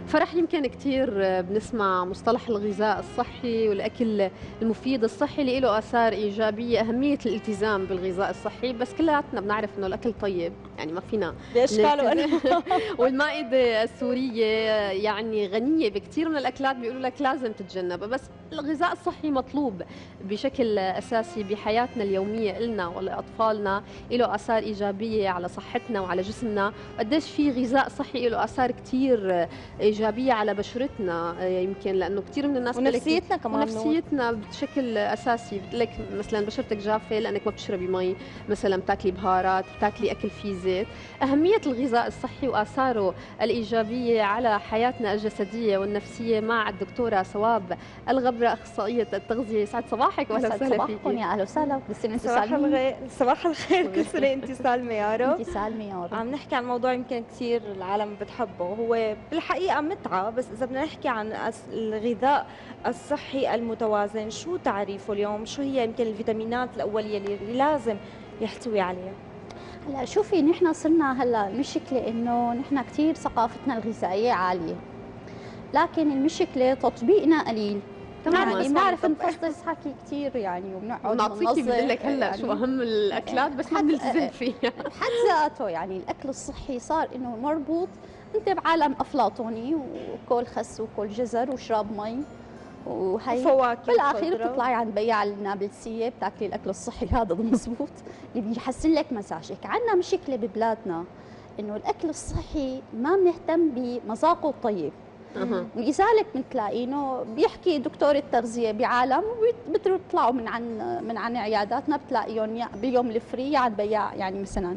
فرح يمكن كثير بنسمع مصطلح الغذاء الصحي والأكل المفيد الصحي اللي له آثار إيجابية، أهمية الالتزام بالغذاء الصحي، بس كلياتنا بنعرف إنه الأكل طيب، يعني ما فينا بأشكال والمائدة السورية يعني غنية بكثير من الأكلات بيقولوا لك لازم تتجنبها، بس الغذاء الصحي مطلوب بشكل أساسي بحياتنا اليومية إلنا ولأطفالنا، له آثار إيجابية على صحتنا وعلى جسمنا، قديش في غذاء صحي له آثار كثير إيجابية على بشرتنا، يمكن لأنه كثير من الناس ونفسيتنا كمان ونفسيتنا بشكل أساسي، بتقول لك مثلا بشرتك جافة لأنك ما بتشربي مي، مثلا بتاكلي بهارات، بتاكلي أكل فيه زيت. أهمية الغذاء الصحي وآثاره الإيجابية على حياتنا الجسدية والنفسية مع الدكتورة ثواب الغبرة، أخصائية التغذية. يسعد صباحك وأهلا وسهلا فيكي. يا أهلا وسهلا، كل سنة صباح الخير. صباح الخير، كل سنة أنت سالمة يا رب. أنت سالمة يا رب. عم نحكي عن موضوع يمكن كثير العالم بتحبه، هو بالحقيقة متعة، بس إذا بدنا نحكي عن الغذاء الصحي المتوازن، شو تعريفه اليوم؟ شو هي يمكن الفيتامينات الأولية اللي لازم يحتوي عليها؟ هلا شوفي، نحن صرنا هلا المشكلة إنه نحن كثير ثقافتنا الغذائية عالية، لكن المشكلة تطبيقنا قليل. يعني بنعرف نفصص حكي كثير يعني، وبنقعد نعطيكي بدل لك هلا يعني شو اهم الاكلات، بس ما بنلتزم فيها بحد ذاته. يعني الاكل الصحي صار انه مربوط، انت بعالم افلاطوني، وكل خس وكل جزر وشرب مي وهي فواكه بالاخير بتطلعي عند بياع النابلسيه بتاكلي الاكل الصحي هذا المضبوط اللي بيحسن لك مزاجك. عندنا مشكله ببلادنا انه الاكل الصحي ما بنهتم بمذاقه الطيب، ولذلك بتلاقينه بيحكي دكتور التغذيه بعالم وبيطلعوا من عن عياداتنا بتلاقيهم بيوم الفري عند بياع يعني مثلا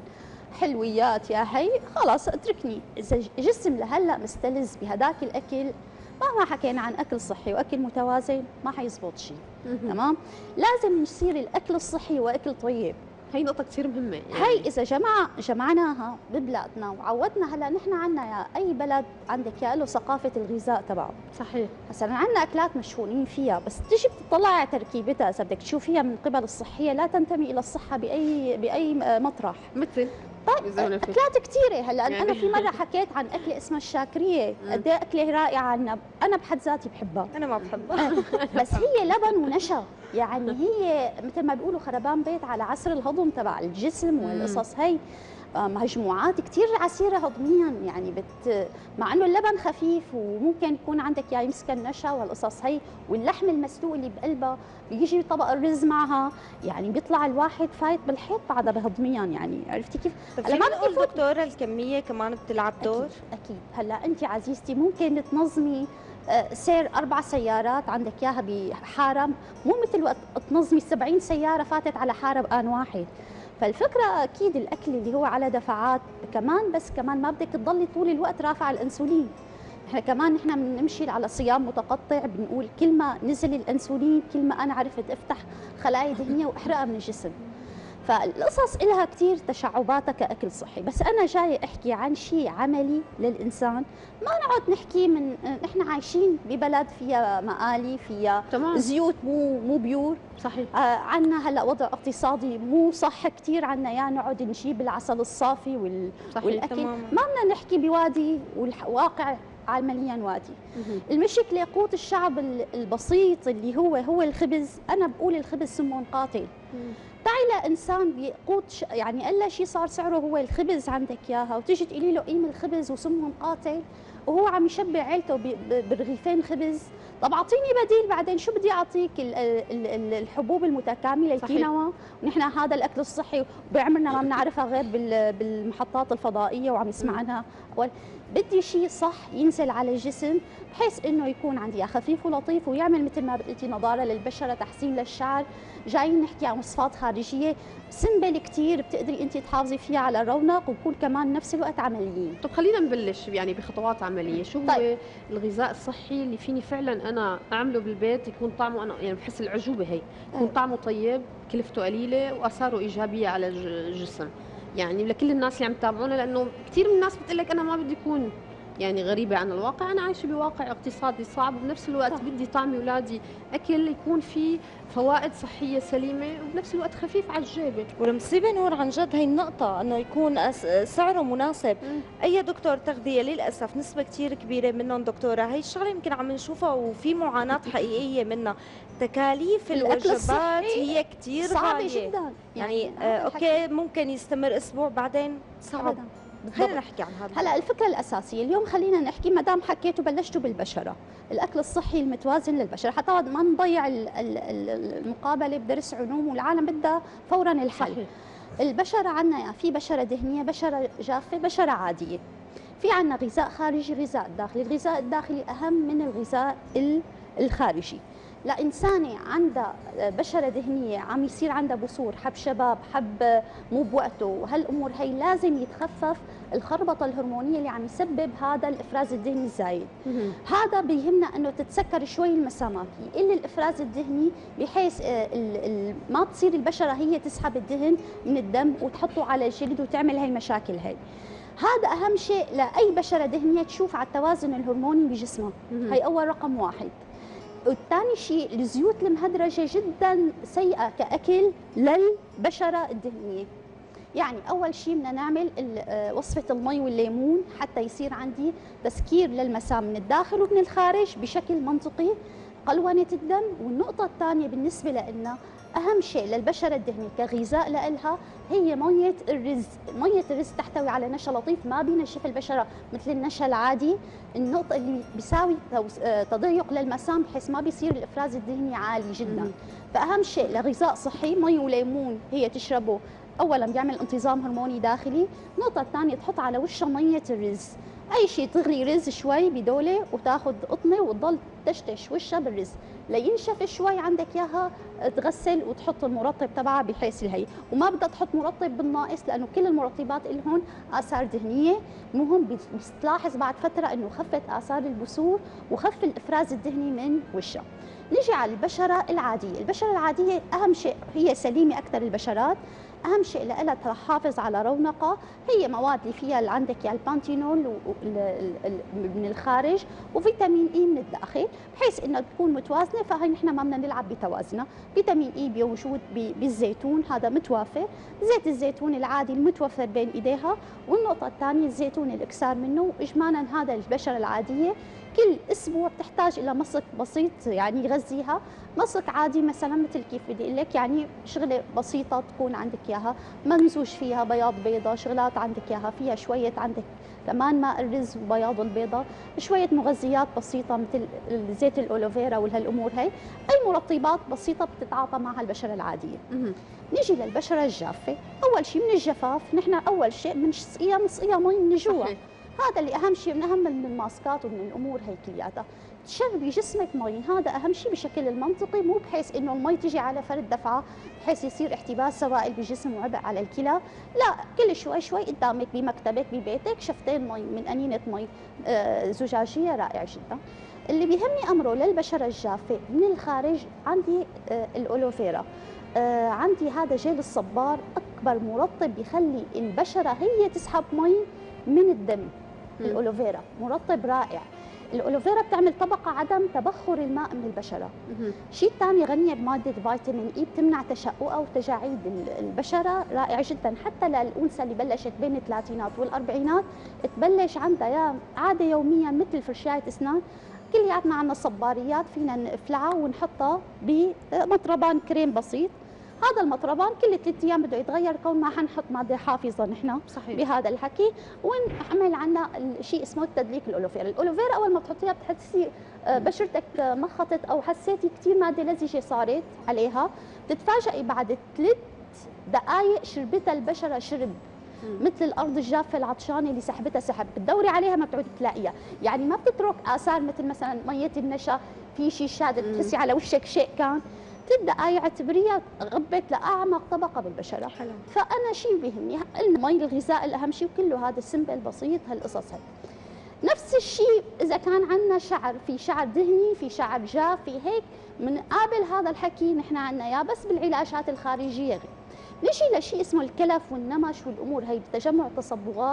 حلويات يا هي، خلاص اتركني. اذا جسم لهلا مستلذ بهداك الاكل، مهما حكينا عن اكل صحي واكل متوازن ما حيزبط شيء. تمام، لازم يصير الاكل الصحي واكل طيب. هي نقطة كثير مهمة يعني. هي إذا جمعناها ببلادنا وعودنا، هلا نحن عندنا يا أي بلد عندك يا له ثقافة الغذاء تبعه. صحيح. هسا عندنا أكلات مشهورين فيها، بس تيجي بتطلعي على تركيبتها إذا بدك تشوفيها من قبل الصحية لا تنتمي إلى الصحة بأي مطرح. مثل طيب اكلات كثيره. هلا يعني انا في مره حكيت عن اكله اسمها الشاكريه، قد ايه اكله رائعه، انا بحد ذاتي بحبها. انا ما بحبها بس هي لبن ونشا، يعني هي مثل ما بيقولوا خربان بيت على عسر الهضم تبع الجسم والقصص هي. مجموعات كثير عسيره هضميا، يعني مع انه اللبن خفيف وممكن يكون عندك يا يمسك النشا والقصص هي، واللحم المسلوق اللي بقلبها بيجي طبق الرز معها، يعني بيطلع الواحد فايت بالحيط بعدها هضميا. يعني عرفتي كيف؟ هلا ما بقول دكتوره الكميه كمان بتلعب دور؟ اكيد. هلا انت عزيزتي ممكن تنظمي سير 4 سيارات عندك اياها بحاره، مو مثل وقت تنظمي 70 سياره فاتت على حاره بآن واحد. فالفكره اكيد الاكل اللي هو على دفعات كمان، بس كمان ما بدك تضلي طول الوقت رافعه الانسولين. نحن بنمشي على صيام متقطع، بنقول كل ما نزل الانسولين كل ما انا عرفت افتح خلايا دهنيه واحرقها من الجسم. فالقصص إلها كثير تشعباتها كأكل صحي، بس أنا جاي أحكي عن شيء عملي للإنسان، ما نقعد نحكي من إحنا عايشين ببلد فيها مقالي، فيها زيوت مو بيور. صحيح. عنا هلا وضع اقتصادي مو صح كثير، عنا يا نقعد نجيب العسل الصافي والأكل. تماما. ما بدنا نحكي بوادي والواقع عمليا وادي. المشكله قوت الشعب البسيط اللي هو الخبز. انا بقول الخبز سم قاتل. تعي لانسان بيقوت يعني اقل شيء صار سعره هو الخبز عندك اياها، وتيجي تقولي له قيم الخبز وسم قاتل، وهو عم يشبع عيلته برغيفين خبز. طب اعطيني بديل بعدين، شو بدي اعطيك؟ الحبوب المتكامله الكينوا، ونحن هذا الاكل الصحي بعمرنا ما بنعرفها غير بالمحطات الفضائيه وعم نسمع عنها. بدي شيء صح ينزل على الجسم، بحيث انه يكون عندي خفيف ولطيف ويعمل مثل ما قلتي نضاره للبشره، تحسين للشعر. جايين نحكي عن وصفات خارجيه سمبل كثير بتقدري انت تحافظي فيها على الرونق ويكون كمان نفس الوقت عمليين. طب خلينا نبلش يعني بخطوات عمليه. شو هو الغذاء الصحي اللي فيني فعلا انا اعمله بالبيت يكون طعمه، انا يعني بحس العجوبه هي يكون طعمه طيب، كلفته قليله، واثاره ايجابيه على الجسم، يعني لكل الناس اللي عم تتابعونا، لانه كثير من الناس بتقول لك انا ما بدي يكون يعني غريبه عن الواقع، انا عايشه بواقع اقتصادي صعب، وبنفس الوقت بدي طعمي اولادي اكل يكون فيه فوائد صحيه سليمه وبنفس الوقت خفيف على الجيبه. والمصيبه نور عن جد هي النقطه، انه يكون سعره مناسب. اي دكتور تغذيه للاسف نسبه كثير كبيره منهم دكتوره، هي الشغله يمكن عم نشوفها وفي معاناه حقيقيه منها. تكاليف الوجبات هي كثير غاليه جدا، يعني اوكي ممكن يستمر اسبوع بعدين صعب. خلينا نحكي عن هذا. هلا الفكره الاساسيه اليوم، خلينا نحكي ما دام حكيتوا بلشتوا بالبشره، الاكل الصحي المتوازن للبشره، حتى ما نضيع المقابله بدرس علوم والعالم بدها فورا الحل. صحيح. البشره عندنا في بشره دهنيه، بشره جافه، بشره عاديه. في عندنا غذاء خارجي، غذاء داخلي. الغذاء الداخلي اهم من الغذاء الخارجي. لإنسانة عندها بشرة دهنية عم يصير عندها بثور، حب شباب، حب مو بوقته، وهالأمور هي لازم يتخفف الخربطة الهرمونية اللي عم يسبب هذا الإفراز الدهني الزايد. هذا بيهمنا أنه تتسكر شوي المسامات، يقل الإفراز الدهني بحيث ما تصير البشرة هي تسحب الدهن من الدم وتحطه على الجلد وتعمل هاي المشاكل هاي. هذا أهم شيء لأي بشرة دهنية تشوف على التوازن الهرموني بجسمها. هي أول رقم واحد. والثاني شيء الزيوت المهدرجة جدا سيئة كأكل للبشرة الدهنية. يعني أول شيء بدنا نعمل وصفة المي والليمون حتى يصير عندي تسكير للمسام من الداخل ومن الخارج بشكل منطقي، قلونة الدم. والنقطة الثانية بالنسبة لنا أهم شيء للبشرة الدهنية كغذاء لها هي مية الرز. مية الرز تحتوي على نشا لطيف ما بينشف البشرة مثل النشا العادي، النقطة اللي بيساوي تضيق للمسام بحيث ما بيصير الإفراز الدهني عالي جدا. فأهم شيء لغذاء صحي مي وليمون هي تشربه، أولا بيعمل انتظام هرموني داخلي. النقطة الثانية تحط على وشها مية الرز، أي شيء تغلي رز شوي بدولة وتاخذ قطنة وتضل تشتش وشها بالرز لينشف شوي، عندك إياها تغسل وتحط المرطب تبعها بحيث الهي. وما بدها تحط مرطب بالناقص لأنه كل المرطبات لهم آثار دهنية. المهم بتلاحظ بعد فترة إنه خفت آثار البثور وخف الإفراز الدهني من وشها. نجي على البشرة العادية. البشرة العادية أهم شيء هي سليمة أكثر البشرات، أهم شيء لها تحافظ على رونقها هي مواد اللي فيها اللي عندك يا البانتينول من الخارج وفيتامين إي من الداخل بحيث إنها تكون متوازنة. فهي نحن ما بدنا نلعب بتوازنها. فيتامين إي موجود بالزيتون، هذا متوافر، زيت الزيتون العادي المتوفر بين إيديها. والنقطة الثانية الزيتون الإكثار منه. إجمالا هذا البشرة العادية كل اسبوع بتحتاج الى مسك بسيط يعني يغذيها، مسك عادي مثلا مثل كيف بدي اقول لك، يعني شغله بسيطه تكون عندك اياها ممزوج فيها بياض بيضه، شغلات عندك اياها فيها شويه عندك كمان ماء الرز وبياض البيضه، شويه مغذيات بسيطه مثل زيت الاولوفيرا والهالامور هي، اي مرطبات بسيطه بتتعاطى مع البشره العاديه. نيجي للبشره الجافه. اول شيء من الجفاف نحن اول شيء بنسقيها مي من جوا، هذا اللي اهم شيء، من اهم من الماسكات ومن الامور هي كلياتها. تشربي جسمك مي، هذا اهم شيء بشكل المنطقي، مو بحيث انه المي تجي على فرد دفعه بحيث يصير احتباس سوائل بالجسم وعبء على الكلى، لا، كل شوي شوي قدامك بمكتبك ببيتك شفتين مي من انينه مي زجاجيه رائع جدا. اللي بيهمني امره للبشره الجافه من الخارج عندي الاولوفيرا، عندي هذا جيل الصبار، اكبر مرطب بيخلي البشره هي تسحب مي من الدم. الأولوفيرا مرطب رائع. الأولوفيرا بتعمل طبقة عدم تبخر الماء من البشرة. شيء ثاني غنية بمادة فيتامين إي بتمنع تشققها وتجاعيد البشرة، رائع جدا. حتى للأنثى اللي بلشت بين الثلاثينات والأربعينات تبلش عندها يا عادة يوميا مثل فرشاية أسنان، كلياتنا عندنا صباريات فينا نقفلها ونحطها بمطربان كريم بسيط. هذا المطربان كل 3 ايام بده يتغير كون ما حنحط ماده حافظه نحن. صحيح. بهذا الحكي. ونعمل عندنا شيء اسمه التدليك الأولوفيرا. الأولوفيرا اول ما بتحطيها بتحسي بشرتك مخطت او حسيتي كثير ماده لزجه صارت عليها، بتتفاجئي بعد 3 دقائق شربتها البشره شرب مثل الارض الجافه العطشانه اللي سحبتها سحب، بتدوري عليها ما بتعودي تلاقيها، يعني ما بتترك اثار مثل مثلا ميه النشا في شيء شادد بتحسي على وشك شيء كان 3 دقائق اعتبريها غبت لاعمق طبقه بالبشره. حلو. فانا شيء بيهمني المي، الغذاء الاهم شيء، وكله هذا سمبل بسيط هالقصص هي. نفس الشيء اذا كان عندنا شعر، في شعر دهني، في شعر جاف، في هيك بنقابل هذا الحكي نحن عندنا يا بس بالعلاجات الخارجيه. نجي لشيء اسمه الكلف والنمش والامور هي بتجمع تصبغات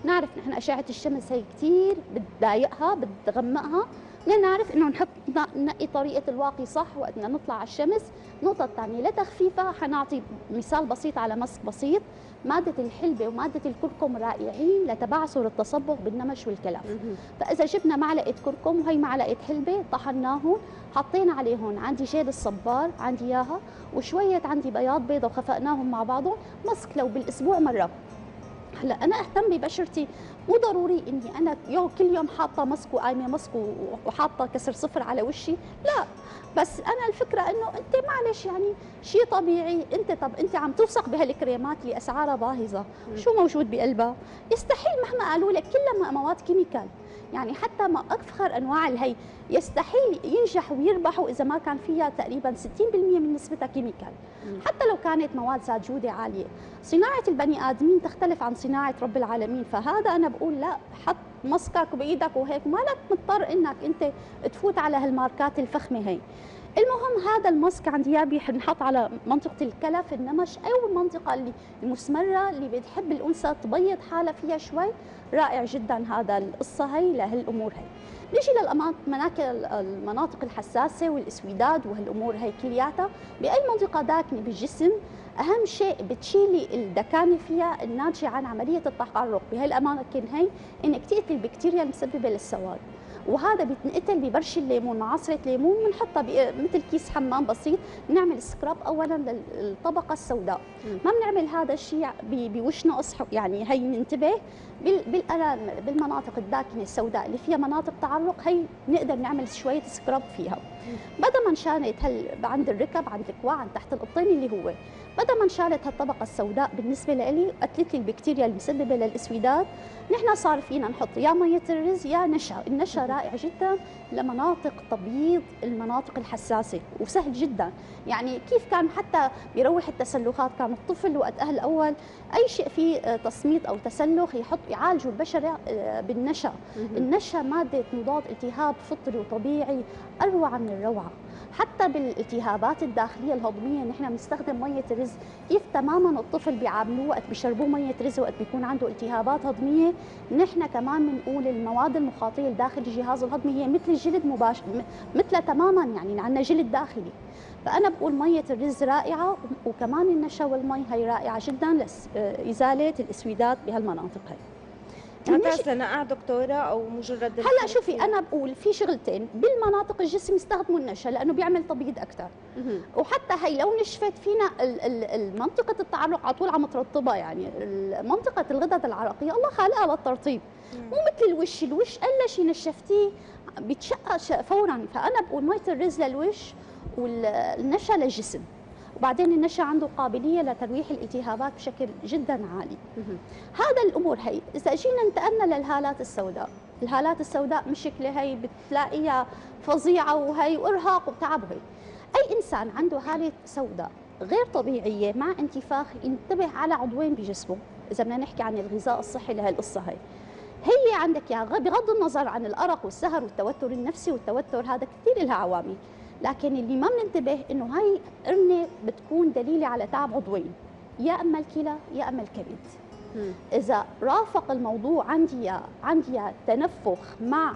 نعرف نحن اشعه الشمس هي كثير بتضايقها بتغمقها، بدنا نعرف انه ننقي طريقه الواقي صح وقت بدنا نطلع على الشمس. النقطه الثانيه لتخفيفها حنعطي مثال بسيط على مسك بسيط. ماده الحلبه وماده الكركم رائعين لتبعثر التصبغ بالنمش والكلف. فاذا جبنا معلقه كركم وهي معلقه حلبه طحناهم حطينا عليهم عندي جيل الصبار عندي اياها وشويه عندي بياض بيضه وخفقناهم مع بعضهم مسك لو بالاسبوع مره. هلا انا اهتم ببشرتي، مو ضروري اني انا كل يوم حاطه مسك وقايمه مسك وحاطه كسر صفر على وشي، لا. بس انا الفكره انه انت معلش يعني شيء طبيعي، انت عم توثق بهالكريمات اللي اسعارها باهظه، شو موجود بقلبها؟ يستحيل مهما قالوا لك كلها مواد كيميكال، يعني حتى ما افخر انواع الهي يستحيل ينجح ويربحوا اذا ما كان فيها تقريبا 60% من نسبتها كيميكال، حتى لو كانت مواد ذات جوده عاليه. صناعه البني ادمين تختلف عن صناعه رب العالمين، فهذا انا بقول لا، حط مسكك بايدك وهيك، مالك مضطر انك انت تفوت على هالماركات الفخمه هي. المهم هذا الماسك عندي اياه بنحط على منطقه الكلف النمش او المنطقه اللي المسمره اللي بتحب الانثى تبيض حالها فيها شوي، رائع جدا هذا القصه هي لهالامور هي. نيجي المناطق الحساسه والاسوداد وهالامور هي كلياتها باي منطقه داكنه بالجسم، اهم شيء بتشيلي الدكانه فيها الناتجه عن عمليه التحرك بهي الاماكن هي انك تقتل البكتيريا المسببه للسواد، وهذا بيتنقتل ببرش الليمون مع عصره ليمون بنحطها مثل كيس حمام بسيط، نعمل سكراب اولا للطبقه السوداء. ما بنعمل هذا الشيء بوشنا اصحى، يعني هي ننتبه بالمناطق الداكنه السوداء اللي فيها مناطق تعرق، هي نقدر نعمل شويه سكراب فيها. بدل ما انشالت عند الركب عند الكوع عند تحت الابطين اللي هو بدل ما انشالت هالطبقه السوداء بالنسبه لي قتلت لي البكتيريا المسببه للاسوداد، نحن صار فينا نحط يا ميه الرز يا نشا. النشا رائع جدا لمناطق تبييض المناطق الحساسه وسهل جدا، يعني كيف كان حتى بيروح التسلخات، كان الطفل وقت اهل اول اي شيء فيه تصميت او تسلخ يعالجوا البشره بالنشا. النشا ماده مضاد التهاب فطري وطبيعي اروع من الروعه. حتى بالالتهابات الداخليه الهضميه نحن بنستخدم ميه الرز، كيف تماما الطفل بيعاملوه وقت بيشربوه ميه رز وقت بيكون عنده التهابات هضميه، نحن كمان بنقول المواد المخاطيه داخل الجهاز الهضمي هي مثل الجلد مباشر، مثلها تماما، يعني عندنا جلد داخلي. فانا بقول ميه الرز رائعه، وكمان النشا والمي هي رائعه جدا لازاله الاسودات بهالمناطق هي. هذا نقع دكتوره او مجرد هلا شوفي انا بقول في شغلتين بالمناطق الجسم يستخدموا النشا لانه بيعمل تبييض اكثر، وحتى هي لو نشفت فينا منطقه التعرق على طول عم ترطبها، يعني منطقه الغدد العرقيه الله خالقها للترطيب، مو مثل الوش الا شيء نشفتيه بيتشقق فورا. فانا بقول ميه الرز للوش والنشا للجسم، وبعدين النشا عنده قابليه لترويح الالتهابات بشكل جدا عالي. هذا الامور هي. اذا جينا انتقلنا للهالات السوداء، الهالات السوداء مشكله هي بتلاقيها فظيعه وهي وارهاق وتعب. هي اي انسان عنده هاله سوداء غير طبيعيه مع انتفاخ ينتبه على عضوين بجسمه، اذا بدنا نحكي عن الغذاء الصحي لهي القصه هي عندك يا بغض النظر عن الارق والسهر والتوتر النفسي والتوتر، هذا كثير لها عوامل، لكن اللي ما بننتبه انه هاي قرنه بتكون دليله على تعب عضوين، يا اما الكلى يا اما الكبد. اذا رافق الموضوع عندي تنفخ مع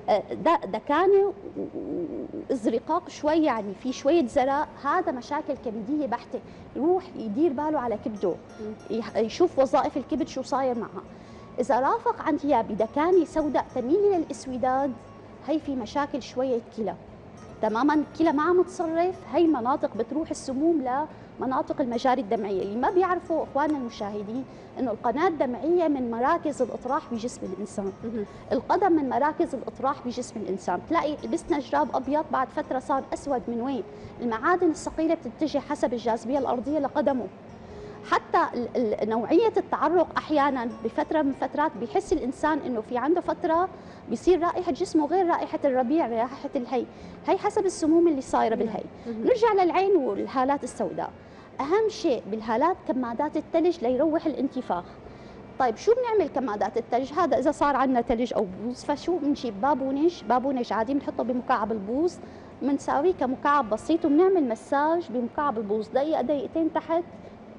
دكانه وازرقاق شوي، يعني في شويه زرق، هذا مشاكل كبديه بحته، يروح يدير باله على كبده، يشوف وظائف الكبد شو صاير معها. اذا رافق عندي بدكانه سوداء تميل للاسوداد، هي في مشاكل شويه كلى تماما، الكلى ما عم تصرف، هي مناطق بتروح السموم لمناطق المجاري الدمعيه. اللي ما بيعرفوا اخواننا المشاهدين انه القناه الدمعيه من مراكز الاطراح بجسم الانسان، القدم من مراكز الاطراح بجسم الانسان، تلاقي لبسنا جراب ابيض بعد فتره صار اسود، من وين؟ المعادن الثقيله بتتجه حسب الجاذبيه الارضيه لقدمه. حتى نوعيه التعرق احيانا بفتره من فترات بيحس الانسان انه في عنده فتره بيصير رائحه جسمه غير رائحه الربيع، رائحه هي حسب السموم اللي صايره بالهي. نرجع للعين والهالات السوداء، اهم شيء بالهالات كمادات الثلج ليروح الانتفاخ. طيب شو بنعمل كمادات الثلج؟ هذا اذا صار عندنا ثلج او بوز، فشو بنجيب بابونج عادي بنحطه بمكعب البوز، بنساويه كمكعب بسيط وبنعمل مساج بمكعب البوز دقيقه دقيقتين تحت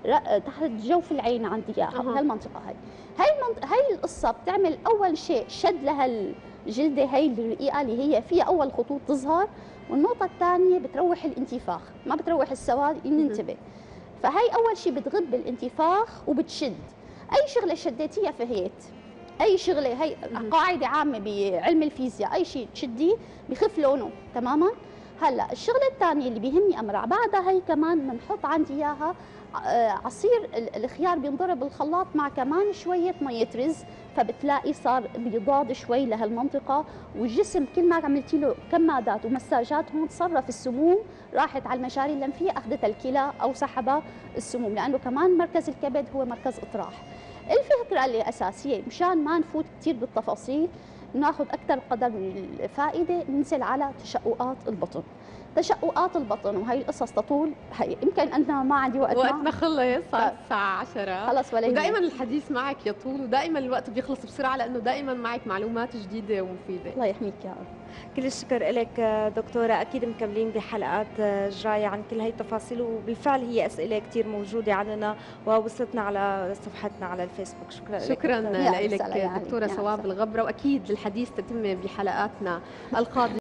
تحت جوف العين عندي اياها بهالمنطقه هاي القصه بتعمل اول شيء شد لهالجلده هاي الرقيقه اللي هي فيها اول خطوط تظهر، والنقطه الثانيه بتروح الانتفاخ، ما بتروح السواد، ننتبه. فهي اول شيء بتغب الانتفاخ وبتشد. اي شغله شديتيها فهيت، اي شغله، هي قاعده عامه بعلم الفيزياء، اي شيء تشديه بخف لونه تماما. هلا الشغله الثانيه اللي بيهمني امرع بعدها، هي كمان بنحط عندي اياها عصير الخيار، بينضرب بالخلاط مع كمان شويه ميه رز، فبتلاقي صار بيضاد شوي لهالمنطقه، والجسم كل ما عملتي له كمادات ومساجات هون تصرف السموم، راحت على المجاري اللمفيه، اخذتها الكلى او سحبها السموم، لانه كمان مركز الكبد هو مركز اطراح. الفكره اللي اساسيه مشان ما نفوت كثير بالتفاصيل، ناخذ اكثر قدر من الفائده، ننزل على تشققات البطن. تشققات البطن وهي القصص تطول، هي يمكن انا ما عندي وقتنا خلص، صار الساعه 10 خلص، ولا ودائما الحديث معك يطول، ودائما الوقت بيخلص بسرعه لانه دائما معك معلومات جديده ومفيده. الله يحميك يا رب. كل الشكر لك دكتورة، أكيد مكملين بحلقات جاية عن كل هاي التفاصيل، وبالفعل هي أسئلة كتير موجودة عندنا ووصلتنا على صفحتنا على الفيسبوك. شكرا لك دكتورة صواب الغبرة، وأكيد الحديث تتم بحلقاتنا القادمة.